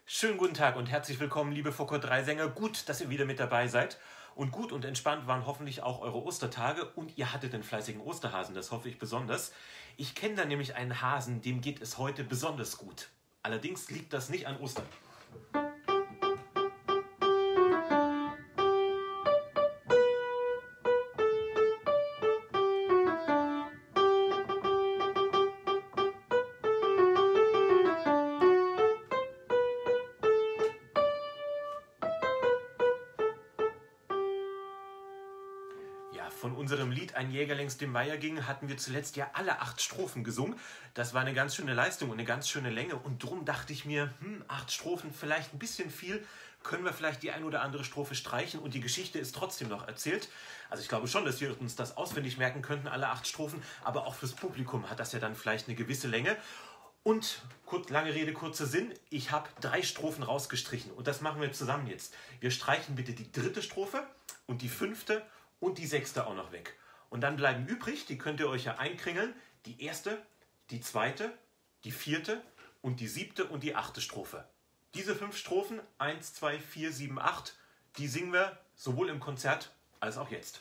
Schönen guten Tag und herzlich willkommen, liebe Focko-3-Sänger. Gut, dass ihr wieder mit dabei seid. Und gut und entspannt waren hoffentlich auch eure Ostertage und ihr hattet den fleißigen Osterhasen, das hoffe ich besonders. Ich kenne da nämlich einen Hasen, dem geht es heute besonders gut. Allerdings liegt das nicht an Ostern. Ja, von unserem Lied Ein Jäger längs dem Weiher ging, hatten wir zuletzt ja alle 8 Strophen gesungen. Das war eine ganz schöne Leistung und eine ganz schöne Länge. Und drum dachte ich mir, 8 Strophen, vielleicht ein bisschen viel. Können wir vielleicht die ein oder andere Strophe streichen und die Geschichte ist trotzdem noch erzählt. Also ich glaube schon, dass wir uns das auswendig merken könnten, alle 8 Strophen. Aber auch fürs Publikum hat das ja dann vielleicht eine gewisse Länge. Und lange Rede, kurzer Sinn, ich habe 3 Strophen rausgestrichen. Und das machen wir zusammen jetzt. Wir streichen bitte die 3. Strophe und die 5. und die 6. auch noch weg. Und dann bleiben übrig, die könnt ihr euch ja einkringeln, die 1., die 2., die 4. und die 7. und die 8. Strophe. Diese 5 Strophen, 1, 2, 4, 7, 8, die singen wir sowohl im Konzert als auch jetzt.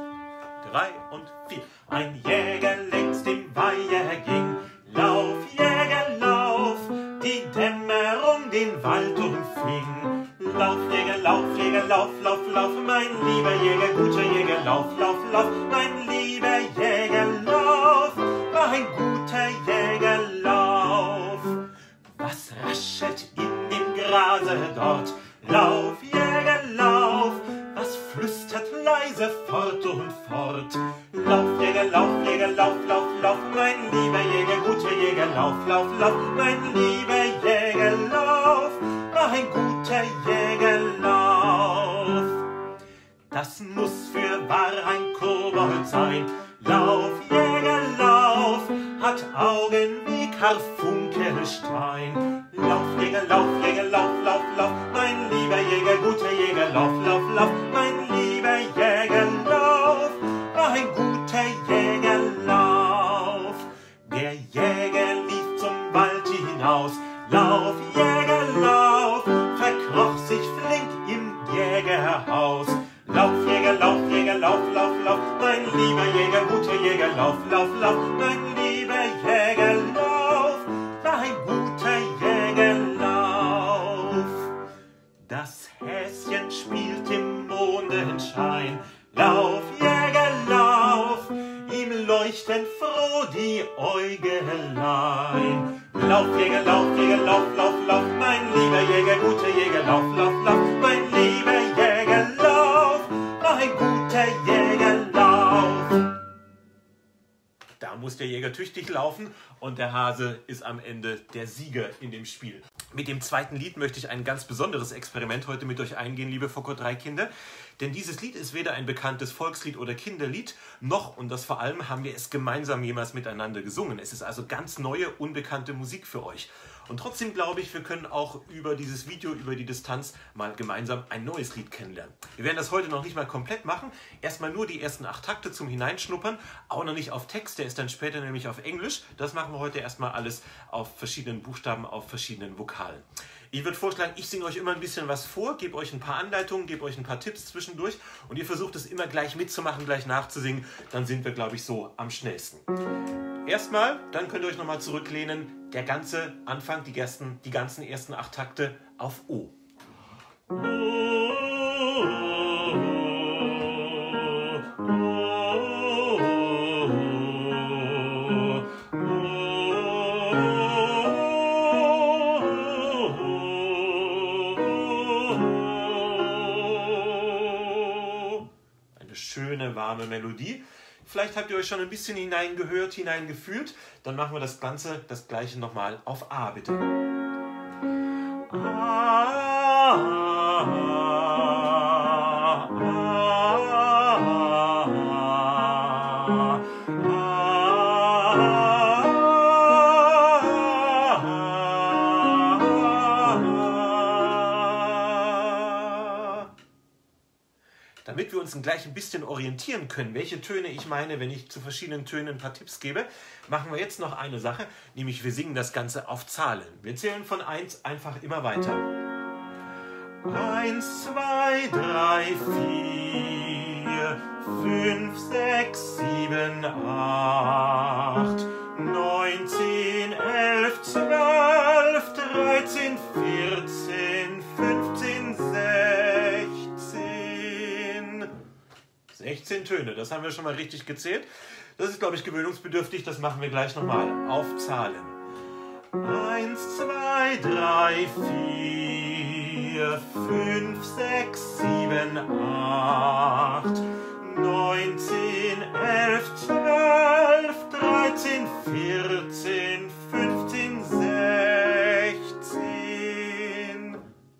3 und 4. Ein Jäger längs dem Weiher ging, lauf, Jäger, lauf, die Dämmerung den Wald umfing. Lauf, Jäger, lauf, Jäger, lauf, lauf, lauf, mein lieber Jäger, guter Jäger, lauf, lauf, lauf, mein lieber Jäger, lauf, mein guter Jäger, lauf. Was raschelt in dem Grase dort? Lauf, Jäger, lauf, was flüstert leise fort und fort? Lauf, Jäger, lauf, Jäger, lauf, lauf, lauf, mein lieber Jäger, guter Jäger, lauf, lauf, lauf, mein lieber Jäger, lauf, mein guter Jäger, lauf. Das muss fürwahr ein Kobold sein. Lauf, Jäger, lauf, hat Augen wie Karfunkelstein. Lauf, Jäger, lauf, Jäger, lauf, lauf, lauf, mein lieber Jäger, guter Jäger, lauf, lauf, lauf, mein lieber Jäger, lauf, mein guter Jäger, lauf. Der Jäger lief zum Wald hinaus. Lauf, Jäger, lauf, verkroch sich flink im Jägerhaus. Lauf, Jäger, lauf, Jäger, lauf, lauf, lauf, mein lieber Jäger, guter Jäger, lauf, lauf, lauf, mein lieber Jäger, lauf, mein guter Jäger, lauf. Das Häschen spielt im Mondenschein. Lauf, Jäger, lauf, ihm leuchten froh die Äugelein. Lauf, Jäger, lauf, Jäger, lauf, lauf, lauf, mein lieber Jäger, guter Jäger, lauf, lauf, lauf, mein lieber Jäger, lauf, mein guter Jäger, lauf. Da muss der Jäger tüchtig laufen und der Hase ist am Ende der Sieger in dem Spiel. Mit dem zweiten Lied möchte ich ein ganz besonderes Experiment heute mit euch eingehen, liebe Focko-3-Kinder. Denn dieses Lied ist weder ein bekanntes Volkslied oder Kinderlied, noch, und das vor allem, haben wir es gemeinsam jemals miteinander gesungen. Es ist also ganz neue, unbekannte Musik für euch. Und trotzdem glaube ich, wir können auch über dieses Video, über die Distanz, mal gemeinsam ein neues Lied kennenlernen. Wir werden das heute noch nicht mal komplett machen. Erstmal nur die ersten 8 Takte zum Hineinschnuppern. Auch noch nicht auf Text, der ist dann später nämlich auf Englisch. Das machen wir heute erstmal alles auf verschiedenen Buchstaben, auf verschiedenen Vokalen. Ich würde vorschlagen, ich singe euch immer ein bisschen was vor, gebe euch ein paar Anleitungen, gebe euch ein paar Tipps zwischendurch und ihr versucht es immer gleich mitzumachen, gleich nachzusingen. Dann sind wir, glaube ich, so am schnellsten. Erstmal, dann könnt ihr euch nochmal zurücklehnen, der ganze Anfang, die ganzen ersten 8 Takte auf O. Eine schöne, warme Melodie. Vielleicht habt ihr euch schon ein bisschen hineingehört, hineingefühlt. Dann machen wir das Gleiche nochmal auf A, bitte. damit wir uns gleich ein bisschen orientieren können, welche Töne ich meine, wenn ich zu verschiedenen Tönen ein paar Tipps gebe, machen wir jetzt noch eine Sache, nämlich wir singen das Ganze auf Zahlen. Wir zählen von 1 einfach immer weiter. 1, 2, 3, 4, 5, 6, 7, 8, 9, 10, 11, 12, 13, 14, 15, 16. 16 Töne, das haben wir schon mal richtig gezählt. Das ist, glaube ich, gewöhnungsbedürftig, das machen wir gleich nochmal. Auf Zahlen. 1, 2, 3, 4, 5, 6, 7, 8, 9, 10, 11, 12, 13, 14, 15, 16.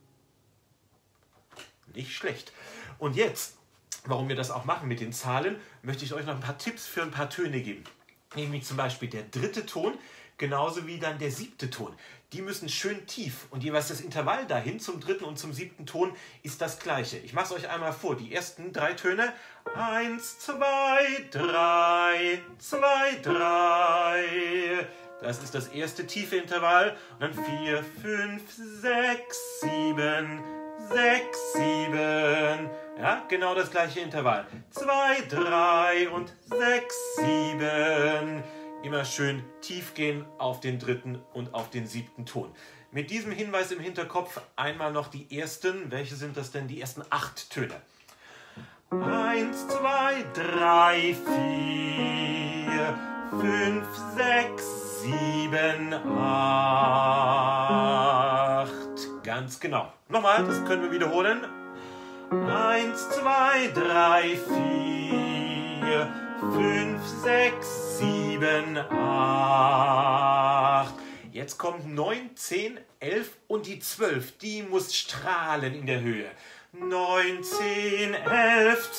Nicht schlecht. Und jetzt, warum wir das auch machen mit den Zahlen, möchte ich euch noch ein paar Tipps für ein paar Töne geben. Nämlich zum Beispiel der 3. Ton, genauso wie dann der 7. Ton. Die müssen schön tief und jeweils das Intervall dahin zum 3. und zum 7. Ton ist das gleiche. Ich mache es euch einmal vor. Die ersten 3 Töne. 1, 2, 3, 2, 3. Das ist das erste tiefe Intervall. Und dann 4, 5, 6, 7, 6, 7. Ja, genau das gleiche Intervall. 2, 3 und 6, 7. Immer schön tief gehen auf den 3. und auf den 7. Ton. Mit diesem Hinweis im Hinterkopf einmal noch die ersten. Welche sind das denn? Die ersten 8 Töne. 1, 2, 3, 4, 5, 6, 7, 8. Ganz genau. Nochmal, das können wir wiederholen. 1, 2, 3, 4, 5, 6, 7, 8. Jetzt kommt 9, 10, 11 und die 12. Die muss strahlen in der Höhe. 9, 10, 11,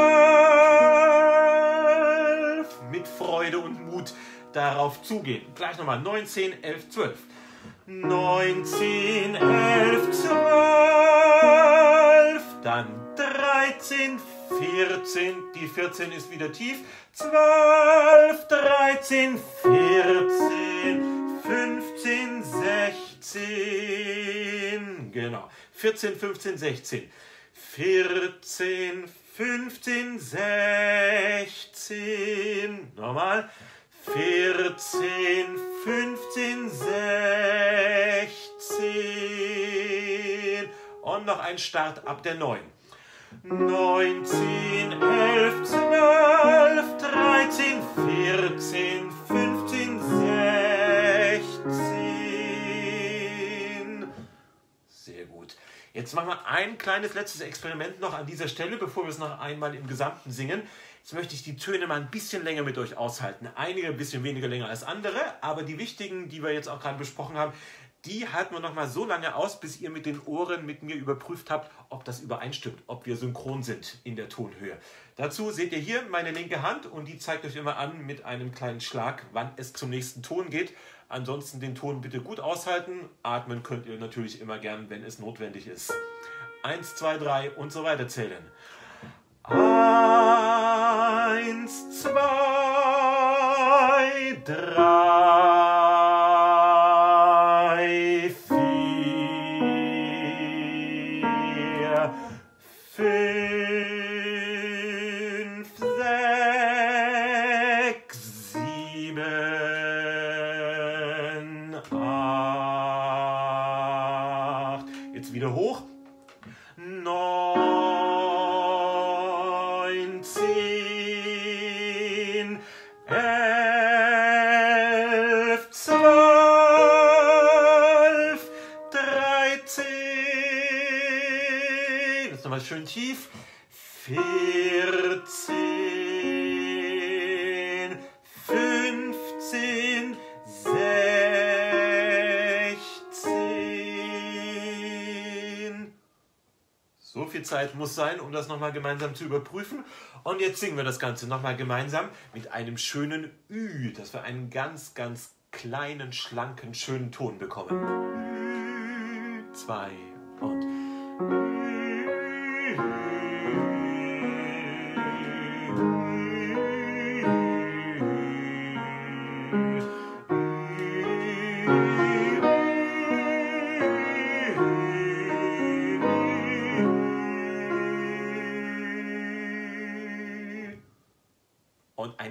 12. Mit Freude und Mut darauf zugehen. Gleich nochmal. 9, 10, 11, 12. 9, 10, 11, 12. Dann 13, 14. Die 14 ist wieder tief. 12, 13, 14, 15, 16. Genau. 14, 15, 16. 14, 15, 16. Nochmal. 14, 15, 16. Und noch ein Start ab der 9. 9, 10, 11, 12, 13, 14, 15, 16. Sehr gut. Jetzt machen wir ein kleines letztes Experiment noch an dieser Stelle, bevor wir es noch einmal im Gesamten singen. Jetzt möchte ich die Töne mal ein bisschen länger mit euch aushalten. Einige ein bisschen weniger länger als andere, aber die wichtigen, die wir jetzt auch gerade besprochen haben, die halten wir noch mal so lange aus, bis ihr mit den Ohren mit mir überprüft habt, ob das übereinstimmt, ob wir synchron sind in der Tonhöhe. Dazu seht ihr hier meine linke Hand und die zeigt euch immer an mit einem kleinen Schlag, wann es zum nächsten Ton geht. Ansonsten den Ton bitte gut aushalten. Atmen könnt ihr natürlich immer gern, wenn es notwendig ist. 1, 2, 3 und so weiter zählen. 1, 2, 3, 4, 5, 6, 7, 8. Jetzt wieder hoch. 9, 10, 11, 12, 13. Jetzt nochmal schön tief. 14, 15, 16. So viel Zeit muss sein, um das nochmal gemeinsam zu überprüfen. Und jetzt singen wir das Ganze nochmal gemeinsam mit einem schönen Ü, dass wir einen ganz, ganz kleinen, schlanken, schönen Ton bekommen. Ü, 2 und Ü.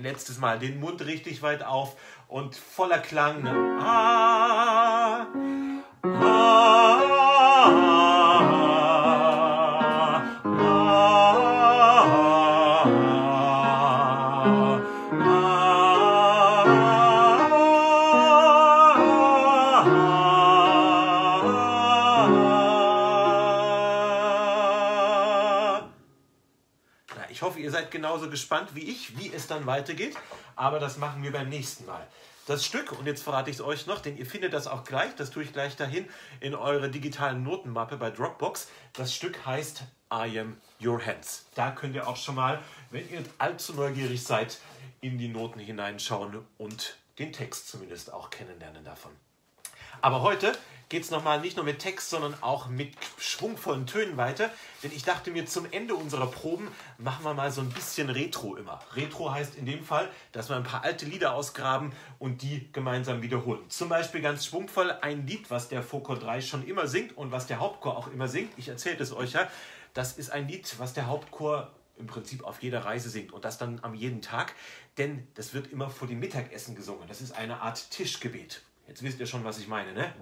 ein letztes Mal den Mund richtig weit auf und voller Klang. Ah, ich hoffe, ihr seid genauso gespannt wie ich, wie es dann weitergeht. Aber das machen wir beim nächsten Mal. Das Stück, und jetzt verrate ich es euch noch, denn ihr findet das auch gleich, das tue ich gleich dahin in eure digitalen Notenmappe bei Dropbox. Das Stück heißt I Am Your Hands. Da könnt ihr auch schon mal, wenn ihr allzu neugierig seid, in die Noten hineinschauen und den Text zumindest auch kennenlernen davon. Aber heute geht es nochmal nicht nur mit Text, sondern auch mit schwungvollen Tönen weiter. Denn ich dachte mir, zum Ende unserer Proben machen wir mal so ein bisschen Retro immer. Retro heißt in dem Fall, dass wir ein paar alte Lieder ausgraben und die gemeinsam wiederholen. Zum Beispiel ganz schwungvoll ein Lied, was der Fokor 3 schon immer singt und was der Hauptchor auch immer singt. Ich erzähle es euch ja. Das ist ein Lied, was der Hauptchor im Prinzip auf jeder Reise singt und das dann am jeden Tag. Denn das wird immer vor dem Mittagessen gesungen. Das ist eine Art Tischgebet. Jetzt wisst ihr schon, was ich meine, ne?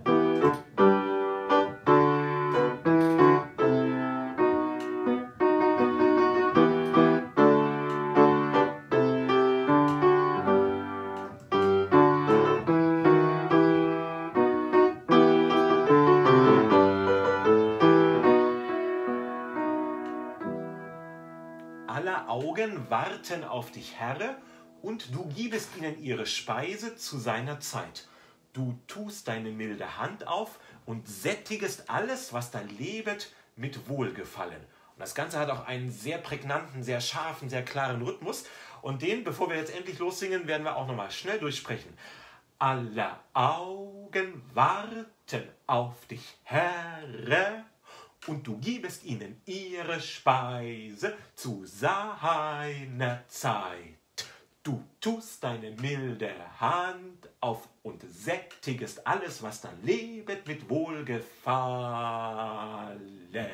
Aller Augen warten auf dich, Herr, und du gibest ihnen ihre Speise zu seiner Zeit. Du tust deine milde Hand auf und sättigest alles, was da lebet, mit Wohlgefallen. Und das Ganze hat auch einen sehr prägnanten, sehr scharfen, sehr klaren Rhythmus. Und den, bevor wir jetzt endlich lossingen, werden wir auch nochmal schnell durchsprechen. Aller Augen warten auf dich, Herr, und du gibest ihnen ihre Speise zu seiner Zeit. Du tust deine milde Hand auf und sättigest alles, was da lebet, mit Wohlgefallen.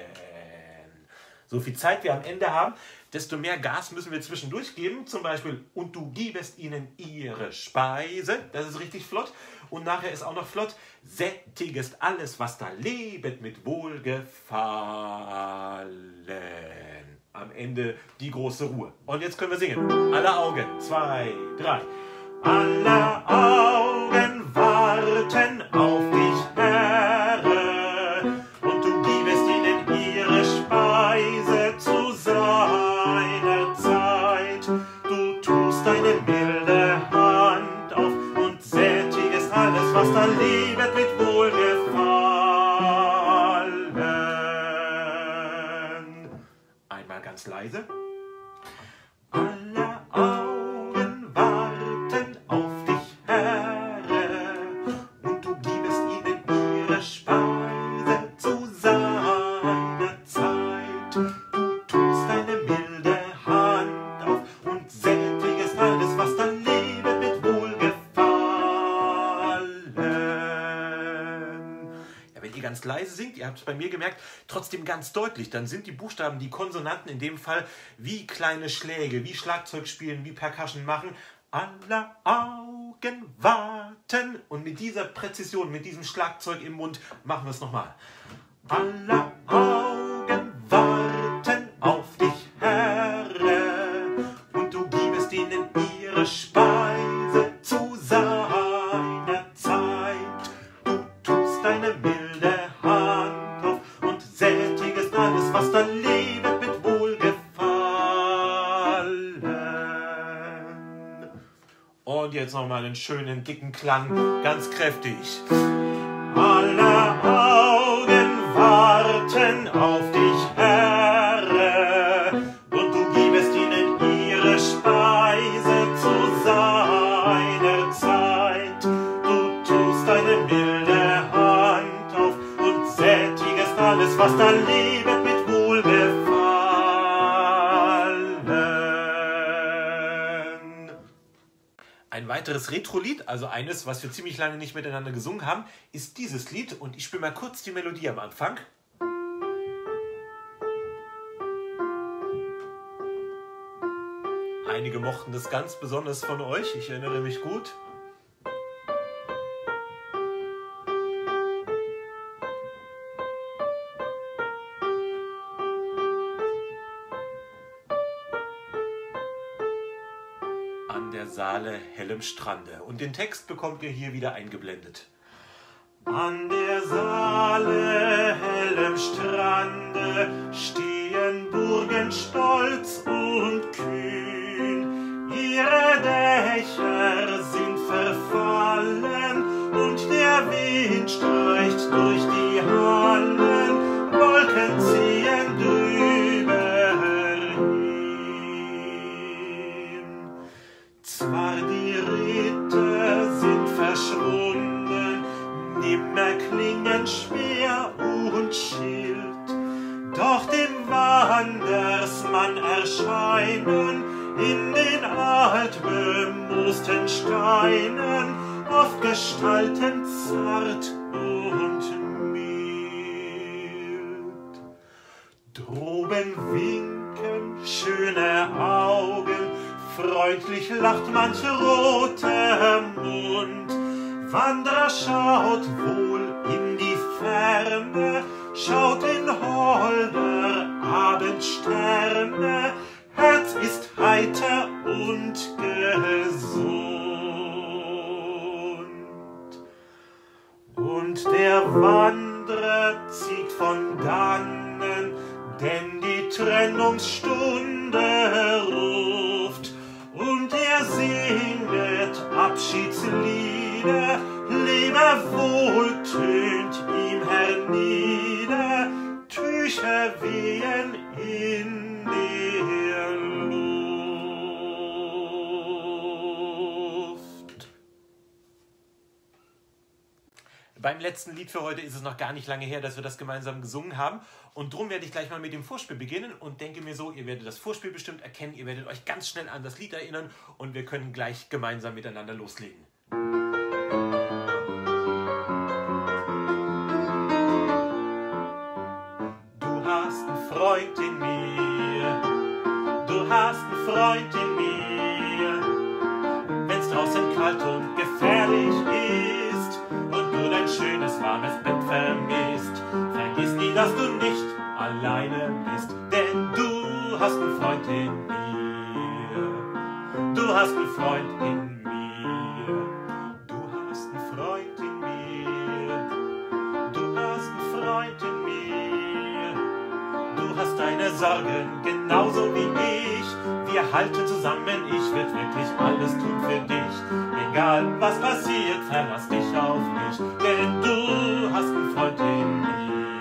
So viel Zeit wir am Ende haben, desto mehr Gas müssen wir zwischendurch geben. Zum Beispiel, und du gibest ihnen ihre Speise. Das ist richtig flott. Und nachher ist auch noch flott, sättigest alles, was da lebet, mit Wohlgefallen. Am Ende die große Ruhe. Und jetzt können wir singen. Aller Augen. 2, 3. Aller Augen warten auf dich, Herr, und du gibest ihnen ihre Speise zu seiner Zeit. Du tust deine milde Hand auf und sättigest alles, was da lebet, mit Wohlgefallen. Einmal ganz leise. Aller Augen warten auf dich, Herr, und du gibest ihnen ihre Speise zu seiner Zeit. Du tust deine milde Hand auf und sättigest alles, was da lebet, mit Wohlgefallen. Ja, wenn ihr ganz leise singt, ihr habt es bei mir gemerkt, trotzdem ganz deutlich, dann sind die Buchstaben, die Konsonanten in dem Fall wie kleine Schläge, wie Schlagzeug spielen, wie Percussion machen. Aller Augen warten. Und mit dieser Präzision, mit diesem Schlagzeug im Mund machen wir es nochmal. Aller Augen warten auf dich, Herr, und du gibest ihnen ihre Speise zu seiner Zeit. Du tust deine milde Hand auf und sättigest alles, was da lebet, mit Wohlgefallen. Und jetzt nochmal einen schönen, dicken Klang, ganz kräftig. Aller Augen warten auf dich, Herr, und du gibest ihnen ihre Speise zu seiner Zeit. Du tust deine milde Hand auf und sättigest alles, was da lebet, mit Wohlgefallen. Ein weiteres Retro-Lied, also eines, was wir ziemlich lange nicht miteinander gesungen haben, ist dieses Lied. Und ich spiele mal kurz die Melodie am Anfang. Einige mochten das ganz besonders von euch, ich erinnere mich gut. An der Saale hellem Strande. Und den Text bekommt ihr hier wieder eingeblendet. An der Saale hellem Strande stehen Burgen stolz und kühn. Ihre Dächer sind verfallen und der Wind streicht durch die Hallen, Wolken ziehen drüber hin. Zwar die Ritter sind verschwunden, nimmer klingen Speer und Schild, doch dem Wandersmann erscheinen in den altbemoosten Steinen oft Gestalten zart und mild. Droben winken schöne Augen, freundlich lacht manch roter Mund. Wanderer schaut wohl in die Ferne, schaut in holder Abendsterne, Herz ist heiter und gesund. Und der Wanderer zieht von dannen, denn die Trennungsstunde ruft, und er singet Abschiedslieder, Lebewohl tönt ihm hernieder, Tücher wehen in der Luft. Beim letzten Lied für heute ist es noch gar nicht lange her, dass wir das gemeinsam gesungen haben. Und drum werde ich gleich mal mit dem Vorspiel beginnen und denke mir so, ihr werdet das Vorspiel bestimmt erkennen, ihr werdet euch ganz schnell an das Lied erinnern und wir können gleich gemeinsam miteinander loslegen. Du hast einen Freund in mir, du hast einen Freund in mir, wenn's draußen kalt und gefährlich ist und du dein schönes warmes Bett vermisst, vergiss nie, dass du nicht alleine bist, denn du hast einen Freund in mir. Du hast einen Freund in mir. Du hast einen Freund in mir. Du hast einen Freund in mir. Du hast deine Sorgen genauso wie ich. Wir halten zusammen, ich werde wirklich alles tun für dich. Egal was passiert, verlass dich auf mich, denn du hast einen Freund in mir.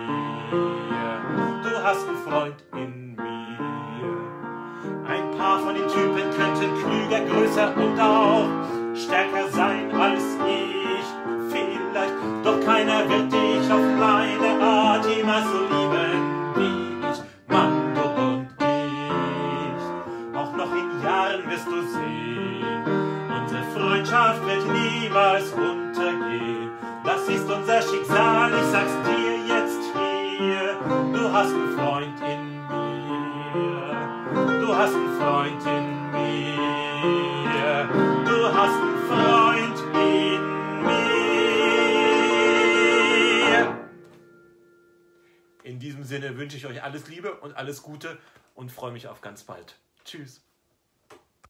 Du hast einen Freund in mir. Ein paar von den Typen könnten klüger, größer und auch stärker sein als ich. Vielleicht, doch keiner wird dich auf meine Art jemals so lieben wie ich. Mann, du und ich. Auch noch in Jahren wirst du sehen, unsere Freundschaft wird niemals untergehen. Das ist unser Schicksal, ich sag's dir jetzt hier. Du hast einen Freund in mir. Du hast einen Freund in mir. Du hast einen Freund in mir. In diesem Sinne wünsche ich euch alles Liebe und alles Gute und freue mich auf ganz bald. Tschüss.